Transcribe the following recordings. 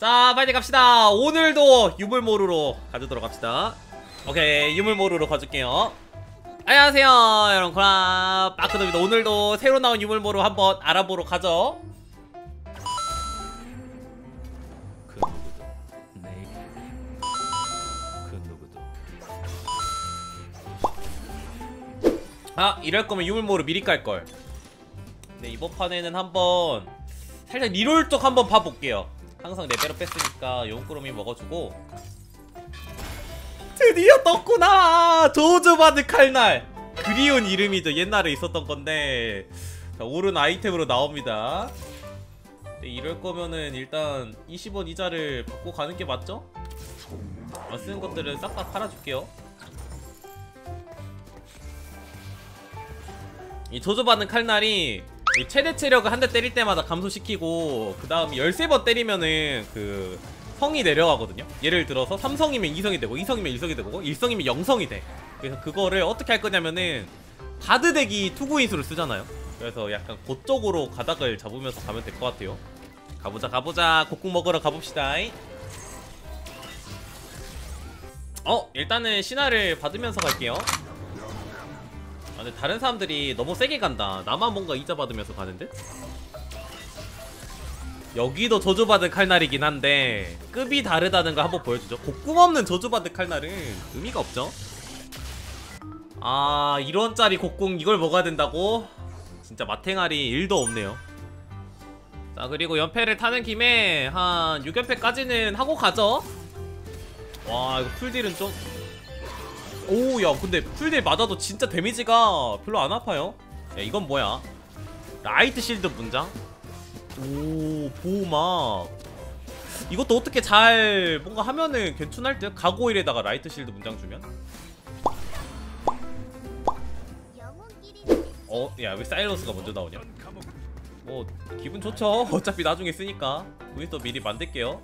자, 빨리 갑시다. 오늘도 유물모루로 가주도록 합시다. 오케이, 유물모루로 가줄게요. 안녕하세요, 여러분. 코라 마크도입니다. 오늘도 새로 나온 유물모루 한번 알아보러 가죠. 그 누구도 네. 그 누구도. 아, 이럴 거면 유물모루 미리 깔걸. 네, 이번 판에는 한번 살짝 리롤 쪽 한번 봐볼게요. 항상 레벨업 뺐으니까 용꾸러미 먹어주고. 드디어 떴구나! 저주받은 칼날! 그리운 이름이죠. 옛날에 있었던 건데. 자, 옳은 아이템으로 나옵니다. 네, 이럴 거면은 일단 20원 이자를 받고 가는 게 맞죠? 안 쓰는 것들은 싹 다 팔아줄게요. 이 저주받은 칼날이 최대 체력을 한 대 때릴 때마다 감소시키고, 그 다음 13번 때리면은 그 성이 내려가거든요. 예를 들어서 3성이면 2성이 되고 2성이면 1성이 되고 1성이면 0성이 돼. 그래서 그거를 어떻게 할 거냐면은 바드덱이 투구인수를 쓰잖아요. 그래서 약간 그쪽으로 가닥을 잡으면서 가면 될 것 같아요. 가보자 가보자. 곡국 먹으러 가봅시다. 일단은 신화를 받으면서 갈게요. 아, 근데 다른 사람들이 너무 세게 간다. 나만 뭔가 이자 받으면서 가는데? 여기도 저주받은 칼날이긴 한데 급이 다르다는 거 한번 보여주죠. 곡궁 없는 저주받은 칼날은 의미가 없죠. 아, 1원짜리 곡궁 이걸 먹어야 된다고? 진짜 마탱알이 1도 없네요. 자, 그리고 연패를 타는 김에 한 6연패까지는 하고 가죠. 와, 이거 풀딜은 좀... 오, 야, 근데 풀딜 맞아도 진짜 데미지가 별로 안 아파요. 야, 이건 뭐야? 라이트 실드 문장? 오, 보호막. 이것도 어떻게 잘 뭔가 하면은 괜찮을 듯? 가고일에다가 라이트 실드 문장 주면? 야, 왜 사일러스가 먼저 나오냐? 뭐 기분 좋죠. 어차피 나중에 쓰니까. 우리 또 미리 만들게요.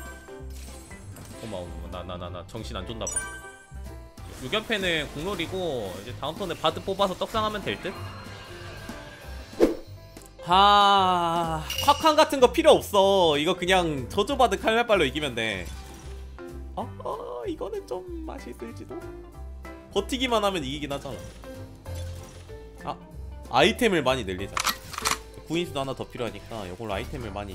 고마워. 나 정신 안 좋나봐. 6연패는 공롤이고 이제 다음 턴에 바드 뽑아서 떡상하면 될 듯? 하... 콱칸 같은 거 필요 없어. 이거 그냥 저주받은 칼날발로 이기면 돼. 이거는 좀 맛있을지도? 버티기만 하면 이기긴 하잖아. 아이템을 많이 늘리자. 구인수도 하나 더 필요하니까 이걸로 아이템을 많이.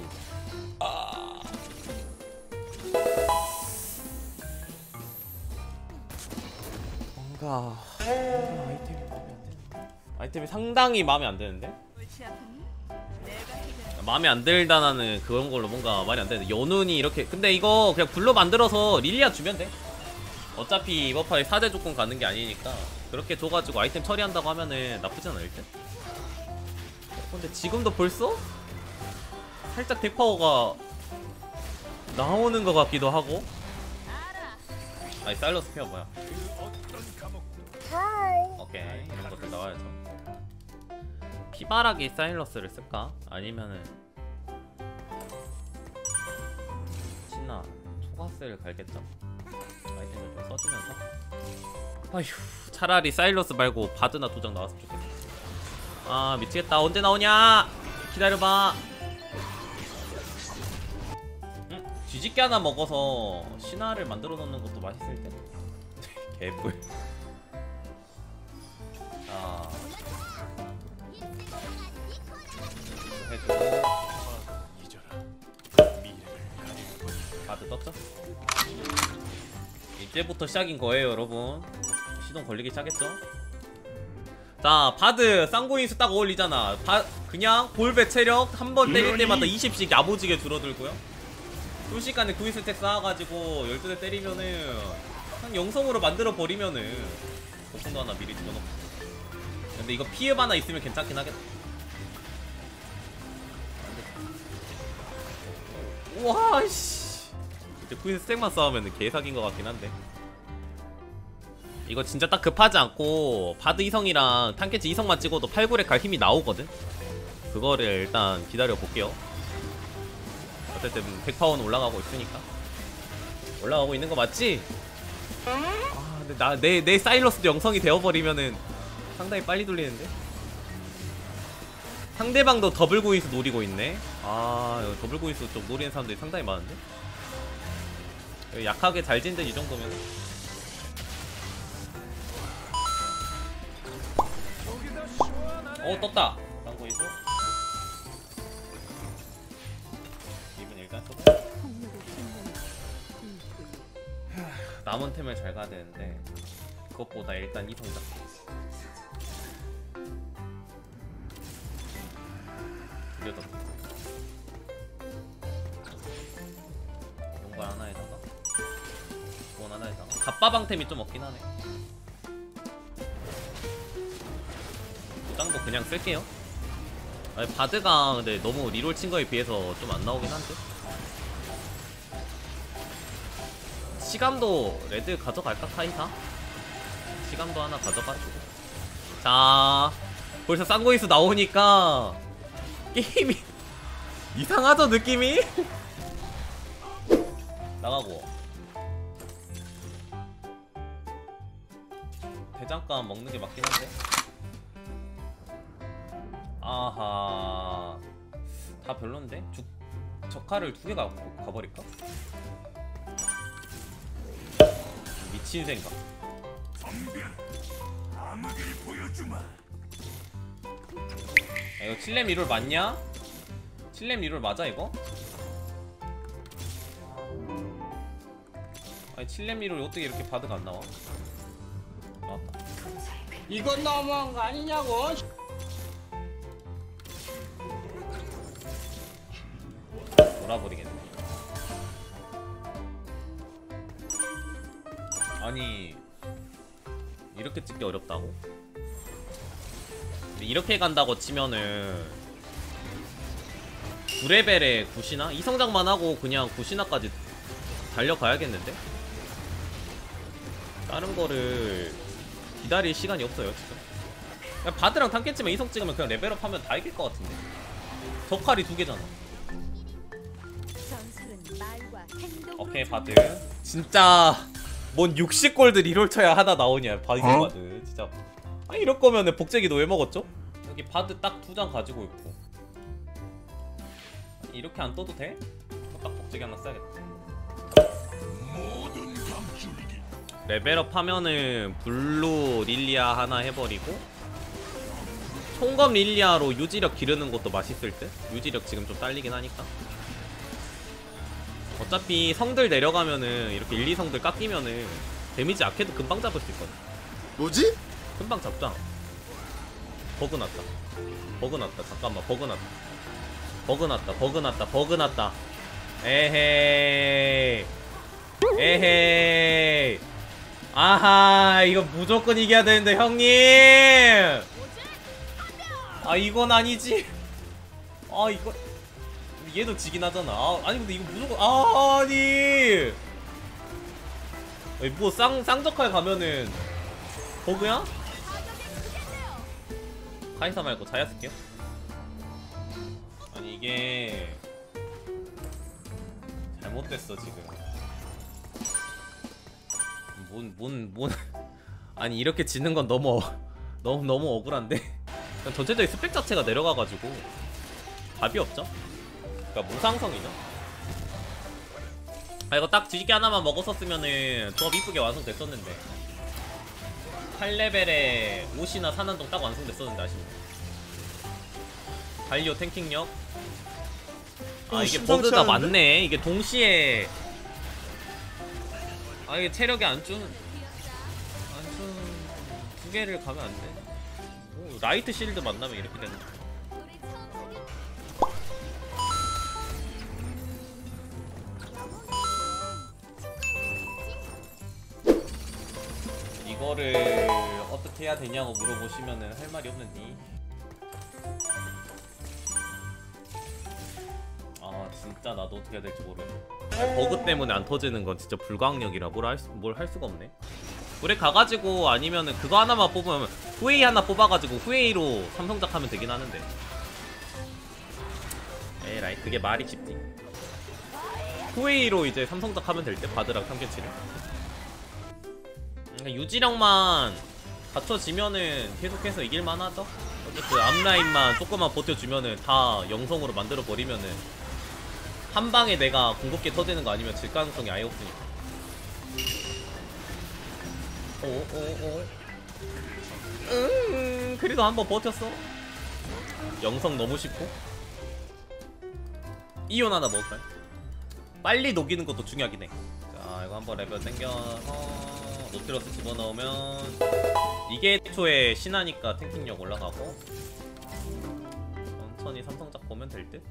뭔가 아이템이 상당히 마음에 안 드는데? 마음에 안 들다는 그런 걸로 뭔가 말이 안 되는데. 연운이 이렇게. 근데 이거 그냥 불로 만들어서 릴리아 주면 돼. 어차피 이번 판에 4대 조건 가는 게 아니니까 그렇게 줘가지고 아이템 처리한다고 하면은 나쁘진 않을 듯? 근데 지금도 벌써? 살짝 덱파워가 나오는 것 같기도 하고. 아니, 사일러스 페어 뭐야? 오케이, 이런 것들 나와야죠. 피바라기 사일러스를 쓸까? 아니면은 신나 초가스를 갈겠죠? 아이템을 좀 써주면서. 아휴, 차라리 사일러스 말고 바드나 도장 나왔으면 좋겠네. 아, 미치겠다. 언제 나오냐? 기다려봐. 뒤집게 하나 먹어서 신화를 만들어 놓는 것도 맛있을 텐데. 개뿔. 자, 해주고. 바드 떴죠? 이제부터 시작인 거예요, 여러분. 시동 걸리기 시작했죠? 자, 바드 쌍구인수 딱 어울리잖아. 그냥 볼배 체력 한 번 때릴 때마다 20씩 야무지게 줄어들고요. 2시간에 구인수 텍 쌓아가지고 12대 때리면은 한 영성으로 만들어 버리면은 곡궁도 하나 미리 집어넣고. 근데 이거 피흡 하나 있으면 괜찮긴 하겠다. 우와, 씨. 이제 구인수 스택만 싸우면은 개사기인 것 같긴 한데. 이거 진짜 딱 급하지 않고 바드 2성이랑 탐캐치 2성만 찍어도 8굴에 갈 힘이 나오거든? 그거를 일단 기다려 볼게요. 어쨌든 100파워는 올라가고 있으니까. 올라가고 있는 거 맞지? 근데 내 사일러스도 영성이 되어버리면은 상당히 빨리 돌리는데? 상대방도 더블 구인수 노리고 있네? 이거 더블 구인수 좀 노리는 사람들이 상당히 많은데? 약하게 잘 진 듯 이 정도면. 떴다. 쌍거이소. 이분 일단 써봐. 남은 템을 잘 가야 되는데 그것보다 일단 이성작. 두개더 용발 하나에다가 원 하나에다가 갑바방템이 좀 없긴 하네. 도장도 그냥 쓸게요. 아니, 바드가 근데 너무 리롤 친 거에 비해서 좀 안 나오긴 한데. 시감도 레드 가져갈까 카이사? 시감도 하나 가져가지고. 자, 벌써 쌍거이수 나오니까 게임이 이상하죠 느낌이? 나가고 대장간 먹는 게 맞긴 한데. 아하, 다 별론데? 적화를 2개 가버릴까? 미친 생각. 이거 7렘 리롤 맞냐? 7렘 리롤 맞아 이거? 아니 7렘 리롤 어떻게 이렇게 바드가 안 나와? 나왔다. 이건 너무한 거 아니냐고. 돌아버리겠네. 아니 이렇게 찍기 어렵다고? 이렇게 간다고 치면은 9레벨에 9신화? 이성장만 하고 그냥 9신화까지 달려가야겠는데? 다른 거를 기다릴 시간이 없어요 지금. 그냥 바드랑 탐켄치만 이성 찍으면 그냥 레벨업 하면 다 이길 것 같은데. 적칼이 2개잖아. 오케이 바드. 진짜 뭔 60골드 리롤 쳐야 하나 나오냐 바드. 바드 진짜. 아니 이럴 거면은 복제기도 왜 먹었죠? 여기 바드 딱 2장 가지고 있고. 아니, 이렇게 안 떠도 돼? 딱 복제기 하나 써야겠다. 레벨업 하면은 블루 릴리아 하나 해버리고 총검 릴리아로 유지력 기르는 것도 맛있을 듯? 유지력 지금 좀 딸리긴 하니까. 어차피 성들 내려가면은 이렇게 1, 2성들 깎이면은 데미지 아케도 금방 잡을 수 있거든. 뭐지? 금방 잡자. 버그 났다. 버그 났다. 잠깐만 버그 났다. 버그 났다. 버그 났다. 버그 났다. 에헤이. 에헤이. 아하 이거 무조건 이겨야 되는데 형님. 아 이건 아니지. 아 이거 얘도 지긴 하잖아. 아니 근데 이거 무조건 아니 뭐 쌍적칼 가면은 버그야? 카이사 말고 자야 쓸게요. 아니 이게 잘못됐어 지금. 뭔 아니 이렇게 지는 건 너무 억울한데. 전체적인 스펙 자체가 내려가가지고 답이 없죠. 그러니까 무상성이죠. 아 이거 딱 뒤집기 하나만 먹었었으면은 조합 이쁘게 완성됐었는데 8레벨에 옷이나 산한동 딱 완성됐었는데 아쉽네. 발리오 탱킹력. 아 이게 버그가 많네. 이게 동시에 아 이게 체력이 안준 2개를 가면 안 돼. 오, 라이트 실드 만나면 이렇게 되는 거야. 이거를 어떻게 해야 되냐고 물어보시면은 할 말이 없는데. 아 진짜 나도 어떻게 해야 될지 모르겠네. 버그 때문에 안 터지는 건 진짜 불가항력이라 뭘 할 수가 없네. 그래 가가지고 아니면은 그거 하나만 뽑으면 후웨이 하나 뽑아가지고 후웨이로 삼성작 하면 되긴 하는데. 에라이 그게 말이 쉽지. 후웨이로 이제 삼성작 하면 될 때 바드랑 탐켄치를. 그러니까 유지력만 갖춰지면은 계속해서 이길만 하죠. 어쨌든 앞라인만 조금만 버텨주면은 다 영성으로 만들어 버리면은 한 방에 내가 궁극기 터지는 거 아니면 질 가능성이 아예 없으니까. 오오오. 그래도 한번 버텼어. 영성 너무 쉽고. 이온 하나 먹을까요? 빨리 녹이는 것도 중요하긴 해. 자, 이거 한번 레벨 땡겨서 노트러스 집어넣으면 이게 초에 신하니까 탱킹력 올라가고 천천히 삼성작 보면 될 듯?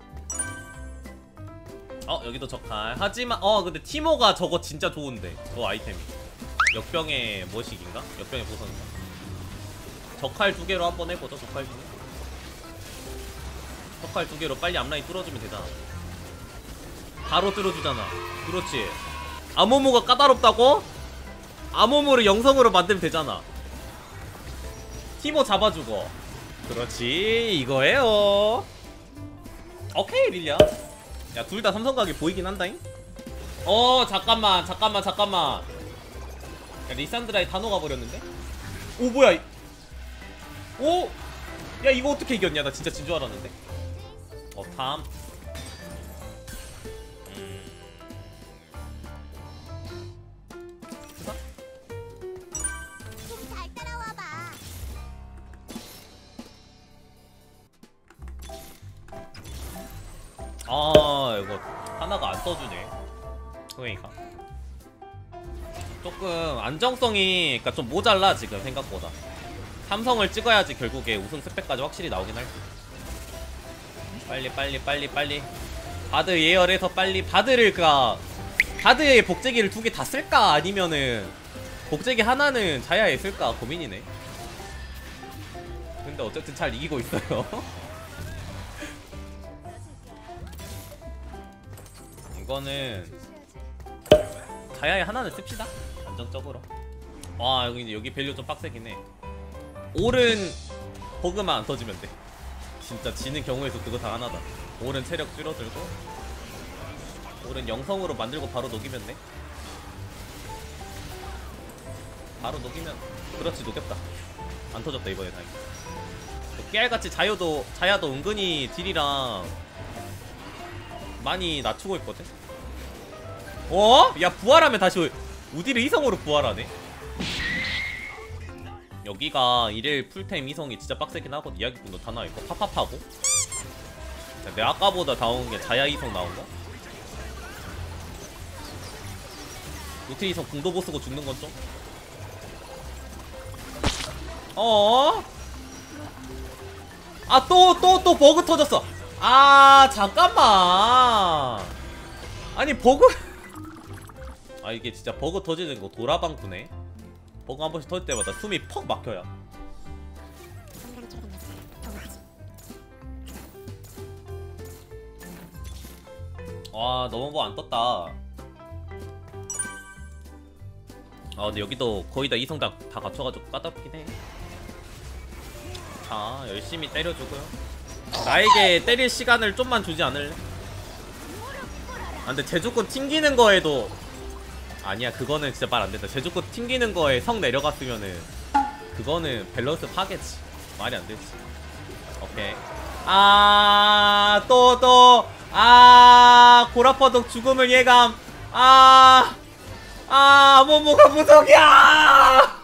여기도 적칼. 하지만 근데 티모가 저거 진짜 좋은데 저 아이템이 역병의 뭐식인가? 역병의 보선인가? 적칼 2개로 한번 해보죠. 적칼 2개. 적칼 2개로 빨리 앞라인 뚫어주면 되잖아. 바로 뚫어주잖아. 그렇지. 아모모가 까다롭다고? 아모모를 영성으로 만들면 되잖아. 티모 잡아주고. 그렇지 이거예요. 오케이 릴리아. 야 둘 다 삼성각이 보이긴 한다잉. 잠깐만. 야, 리산드라에 다 녹아버렸는데? 오 뭐야. 오! 야 이거 어떻게 이겼냐. 나 진짜 진 줄 알았는데. 탐. 잘 따라와봐. 이거 하나가 안 떠주네. 그러니까 조금 안정성이 그러니까 좀 모자라 지금 생각보다. 삼성을 찍어야지 결국에 우승 스펙까지 확실히 나오긴 할 듯. 빨리 바드 예열해서 빨리 바드를 바드의 복제기를 2개 다 쓸까 아니면은 복제기 하나는 자야에 쓸까 고민이네. 근데 어쨌든 잘 이기고 있어요. 이거는 자야에 하나는 씁시다. 안정적으로. 와 여기 밸류 좀 빡세긴 해. 올은 버그만 안 터지면 돼. 진짜 지는 경우에서 그거 다 하나다. 올은 체력 줄어들고 올은 영성으로 만들고 바로 녹이면 돼. 바로 녹이면. 그렇지 녹였다. 안 터졌다 이번에 다행히. 깨알같이 자야도 은근히 딜이랑 많이 낮추고 있거든. 야 부활하면 다시 우디를 이성으로 부활하네. 여기가 1일 풀템 이성이 진짜 빡세긴 하거든. 이야기꾼도 다 나와있고 팝팝하고. 내 아까보다 나온게 자야 이성 나온거. 노트 이성 궁도 못 쓰고 죽는건 좀. 또 버그 터졌어. 잠깐만. 아니 버그. 이게 진짜 버그 터지는 거 도라방구네. 버그 한 번씩 터질 때마다 숨이 퍽 막혀요. 너무 뭐 안 떴다. 근데 여기도 거의 다 이성 다 갖춰가지고 까답긴 해. 자 열심히 때려주고요. 나에게 때릴 시간을 좀만 주지 않을래? 근데 제주권 튕기는 거에도 아니야. 그거는 진짜 말 안 된다. 제주권 튕기는 거에 성 내려갔으면은 그거는 밸런스 파괴지. 말이 안 되지. 오케이. 고라파덕 죽음을 예감. 모모가 무적이야.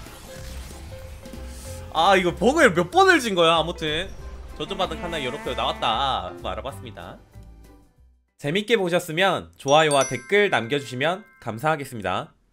이거 버그를 몇 번을 진 거야. 아무튼 저주받은 칸나에 이렇게 나왔다. 한번 알아봤습니다. 재밌게 보셨으면 좋아요와 댓글 남겨주시면 감사하겠습니다.